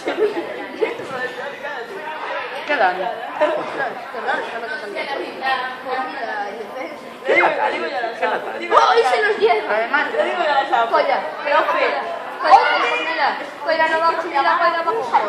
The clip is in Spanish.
¿Qué dan? ¡Hoy se los lleva! Además, Colla, pero colla. Colla no va a comer, colla va a comer.